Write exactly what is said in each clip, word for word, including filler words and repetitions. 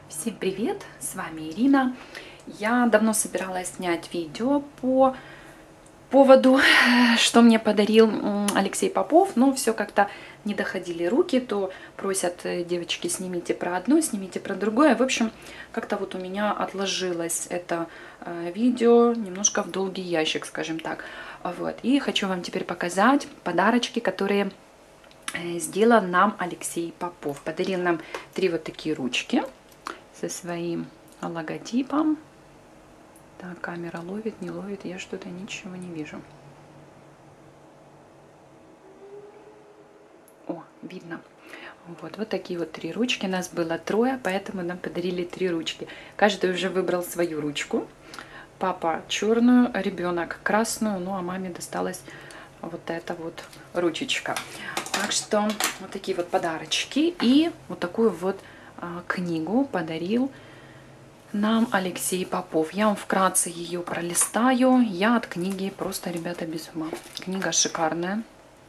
Всем привет, с вами Ирина. Я давно собиралась снять видео по поводу, что мне подарил Алексей Попов, но все как-то не доходили руки, то просят девочки, снимите про одно, снимите про другое. В общем, как-то вот у меня отложилось это видео немножко в долгий ящик, скажем так. Вот. И хочу вам теперь показать подарочки, которые сделал нам Алексей Попов. Подарил нам три вот такие ручки со своим логотипом. Так, камера ловит, не ловит, я что-то ничего не вижу. О, видно. Вот, вот такие вот три ручки. Нас было трое, поэтому нам подарили три ручки. Каждый уже выбрал свою ручку. Папа черную, ребенок красную, ну а маме досталась вот эта вот ручечка. Так что вот такие вот подарочки. И вот такую вот а, книгу подарил нам Алексей Попов. Я вам вкратце ее пролистаю. Я от книги просто, ребята, без ума. Книга шикарная.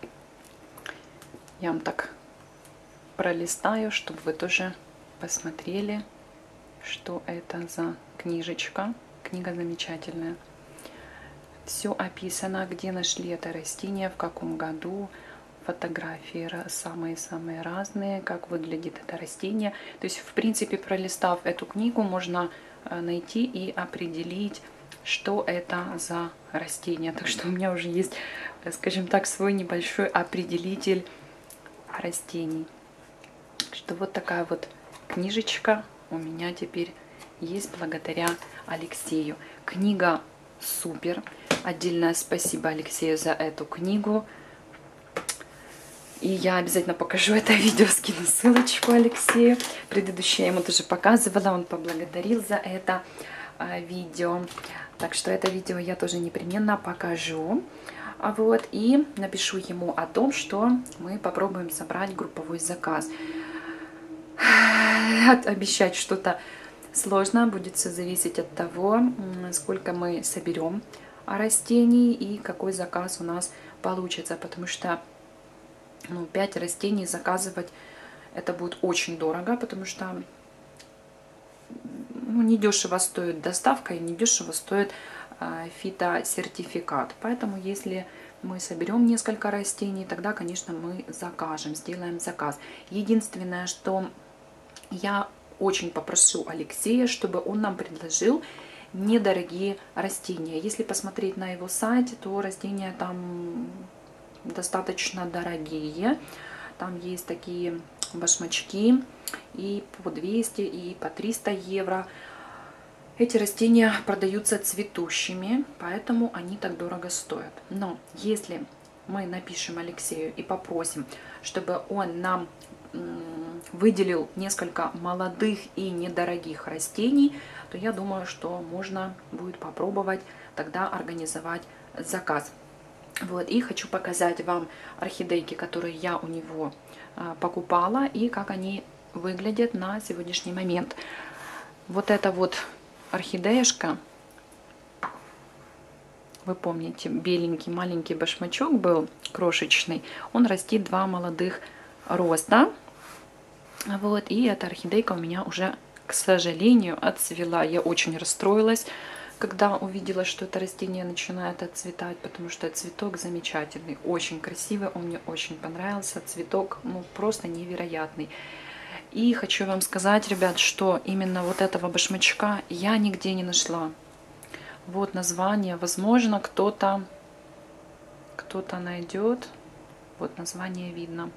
Я вам так пролистаю, чтобы вы тоже посмотрели, что это за книжечка. Книга замечательная. Все описано, где нашли это растение, в каком году. Фотографии самые-самые разные, как выглядит это растение. То есть, в принципе, пролистав эту книгу, можно найти и определить, что это за растение. Так что у меня уже есть, скажем так, свой небольшой определитель растений. Что вот такая вот книжечка у меня теперь есть благодаря Алексею. Книга супер. Отдельное спасибо Алексею за эту книгу. И я обязательно покажу это видео, скину ссылочку Алексею. Предыдущее я ему тоже показывала, он поблагодарил за это а, видео. Так что это видео я тоже непременно покажу. А вот, и напишу ему о том, что мы попробуем собрать групповой заказ. Обещать что-то сложно, будет все зависеть от того, сколько мы соберем растений и какой заказ у нас получится, потому что ну, пять растений заказывать это будет очень дорого, потому что ну, недешево стоит доставка и недешево стоит э, фитосертификат. Поэтому если мы соберем несколько растений, тогда, конечно, мы закажем, сделаем заказ. Единственное, что я очень попрошу Алексея, чтобы он нам предложил недорогие растения. Если посмотреть на его сайте, то растения там достаточно дорогие. Там есть такие башмачки и по двести, и по триста евро. Эти растения продаются цветущими, поэтому они так дорого стоят. Но если мы напишем Алексею и попросим, чтобы он нам выделил несколько молодых и недорогих растений, то я думаю, что можно будет попробовать тогда организовать заказ. Вот, и хочу показать вам орхидейки, которые я у него а, покупала, и как они выглядят на сегодняшний момент. Вот эта вот орхидеюшка, вы помните, беленький маленький башмачок был, крошечный, он растит два молодых роста. Вот, и эта орхидейка у меня уже, к сожалению, отцвела. Я очень расстроилась, когда увидела, что это растение начинает отцветать, потому что цветок замечательный, очень красивый, он мне очень понравился, цветок ну просто невероятный. И хочу вам сказать, ребят, что именно вот этого башмачка я нигде не нашла. Вот название, возможно, кто-то кто-то найдет, вот название видно.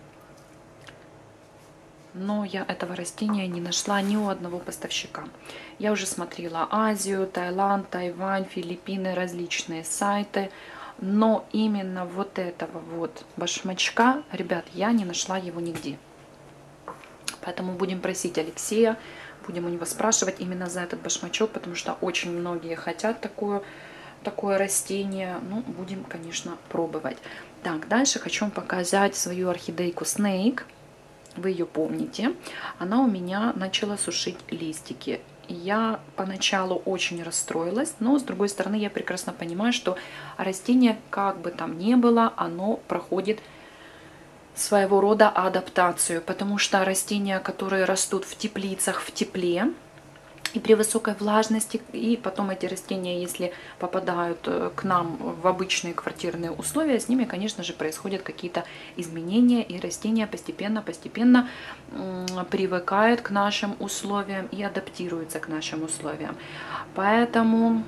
Но я этого растения не нашла ни у одного поставщика. Я уже смотрела Азию, Таиланд, Тайвань, Филиппины, различные сайты. Но именно вот этого вот башмачка, ребят, я не нашла его нигде. Поэтому будем просить Алексея, будем у него спрашивать именно за этот башмачок, потому что очень многие хотят такое, такое растение. Ну, будем, конечно, пробовать. Так, дальше хочу вам показать свою орхидейку Snake. Вы ее помните, она у меня начала сушить листики. Я поначалу очень расстроилась, но с другой стороны я прекрасно понимаю, что растение, как бы там ни было, оно проходит своего рода адаптацию, потому что растения, которые растут в теплицах в тепле, и при высокой влажности, и потом эти растения, если попадают к нам в обычные квартирные условия, с ними, конечно же, происходят какие-то изменения, и растения постепенно-постепенно привыкают к нашим условиям и адаптируются к нашим условиям. Поэтому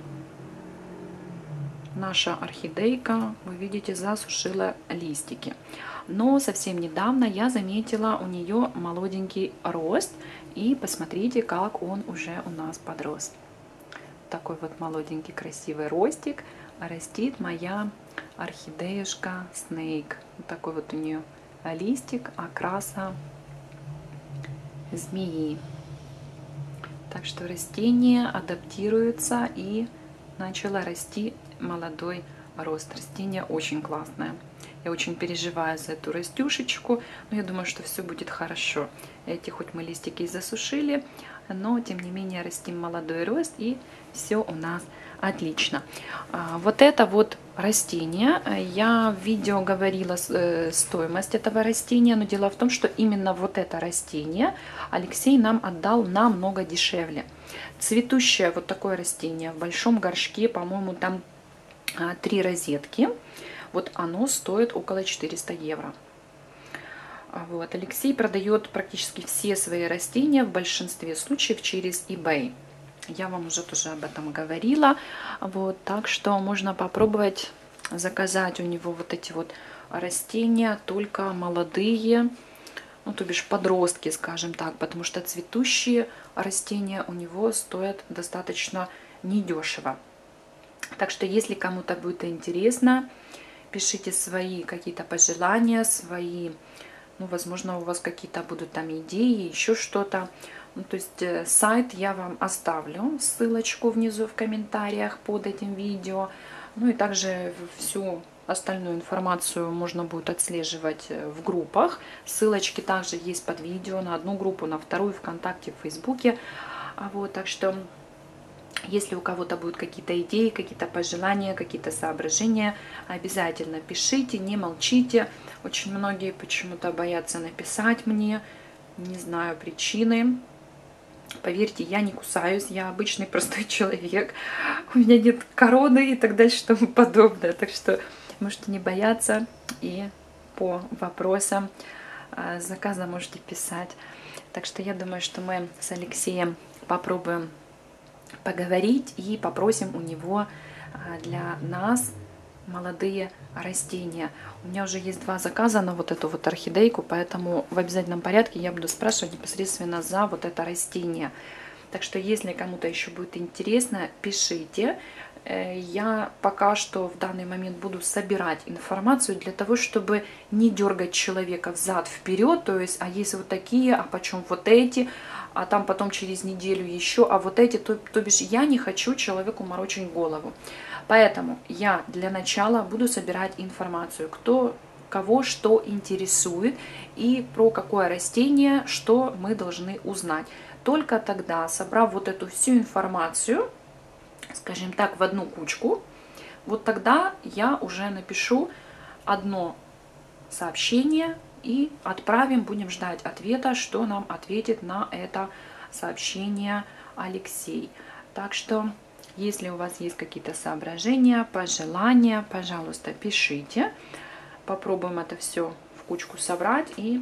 наша орхидейка, вы видите, засушила листики. Но совсем недавно я заметила у нее молоденький рост. И посмотрите, как он уже у нас подрос. Такой вот молоденький красивый ростик растит моя орхидеюшка Snake. Вот такой вот у нее листик окраса змеи. Так что растение адаптируется и начало расти молодой рост. Растение очень классное. Я очень переживаю за эту растюшечку, но я думаю, что все будет хорошо. Эти хоть мы листики и засушили, но тем не менее растим молодой рост, и все у нас отлично. Вот это вот растение, я в видео говорила стоимость этого растения, но дело в том, что именно вот это растение Алексей нам отдал намного дешевле. Цветущее вот такое растение в большом горшке, по-моему, там три розетки. Вот оно стоит около четырёхсот евро. Вот. Алексей продает практически все свои растения в большинстве случаев через eBay. Я вам уже тоже об этом говорила. Вот. Так что можно попробовать заказать у него вот эти вот растения, только молодые, ну, то бишь подростки, скажем так, потому что цветущие растения у него стоят достаточно недешево. Так что, если кому-то будет интересно, пишите свои какие-то пожелания, свои, ну, возможно, у вас какие-то будут там идеи, еще что-то. Ну, то есть сайт я вам оставлю, ссылочку внизу в комментариях под этим видео. Ну и также всю остальную информацию можно будет отслеживать в группах. Ссылочки также есть под видео на одну группу, на вторую, ВКонтакте, в Фейсбуке. Вот, так что... Если у кого-то будут какие-то идеи, какие-то пожелания, какие-то соображения, обязательно пишите, не молчите. Очень многие почему-то боятся написать мне, не знаю причины. Поверьте, я не кусаюсь, я обычный простой человек. У меня нет короны и так дальше, и тому подобное. Так что можете не бояться и по вопросам заказа можете писать. Так что я думаю, что мы с Алексеем попробуем поговорить и попросим у него для нас молодые растения. У меня уже есть два заказа на вот эту вот орхидейку, поэтому в обязательном порядке я буду спрашивать непосредственно за вот это растение. Так что, если кому-то еще будет интересно, пишите. Я пока что в данный момент буду собирать информацию для того, чтобы не дергать человека взад-вперед, то есть, а есть вот такие, а почем вот эти, а там потом через неделю еще, а вот эти, то, то бишь я не хочу человеку морочить голову. Поэтому я для начала буду собирать информацию, кто, кого что интересует и про какое растение, что мы должны узнать. Только тогда, собрав вот эту всю информацию, скажем так, в одну кучку, вот тогда я уже напишу одно сообщение и отправим, будем ждать ответа, что нам ответит на это сообщение Алексей. Так что, если у вас есть какие-то соображения, пожелания, пожалуйста, пишите. Попробуем это все в кучку собрать, и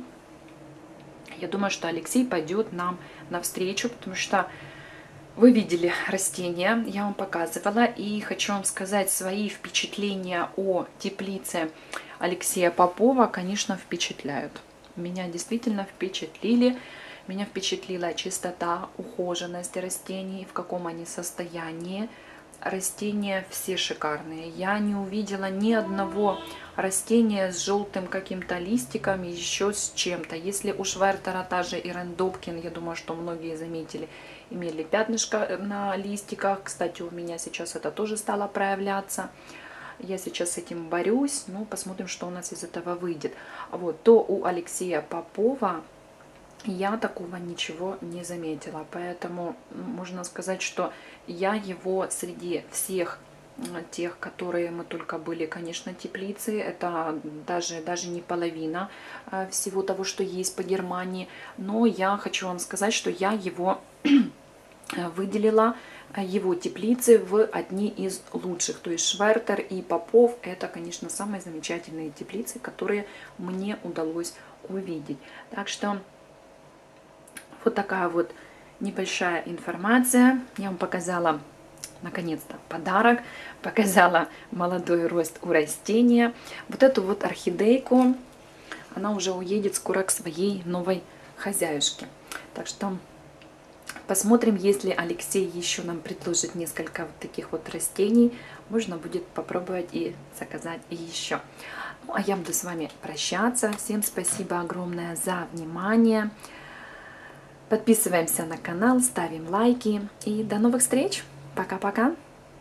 я думаю, что Алексей пойдет нам навстречу, потому что вы видели растения, я вам показывала, и хочу вам сказать, свои впечатления о теплице Алексея Попова, конечно, впечатляют. Меня действительно впечатлили, меня впечатлила чистота, ухоженность растений, в каком они состоянии. Растения все шикарные. Я не увидела ни одного растения с желтым каким-то листиком, еще с чем-то. Если у Швертера та же Ирен Добкин, я думаю, что многие заметили, имели пятнышко на листиках. Кстати, у меня сейчас это тоже стало проявляться. Я сейчас с этим борюсь. Ну, посмотрим, что у нас из этого выйдет. Вот, то у Алексея Попова я такого ничего не заметила. Поэтому можно сказать, что я его среди всех тех, которые мы только были, конечно, теплицы, это даже, даже не половина всего того, что есть по Германии. Но я хочу вам сказать, что я его выделила его теплицы в одни из лучших. То есть Швертер и Попов — это, конечно, самые замечательные теплицы, которые мне удалось увидеть. Так что вот такая вот небольшая информация. Я вам показала наконец-то подарок, показала молодой рост у растения. Вот эту вот орхидейку, она уже уедет скоро к своей новой хозяюшке. Так что посмотрим, если Алексей еще нам предложит несколько вот таких вот растений, можно будет попробовать и заказать еще. Ну, а я буду с вами прощаться. Всем спасибо огромное за внимание. Подписываемся на канал, ставим лайки и до новых встреч. Пока-пока.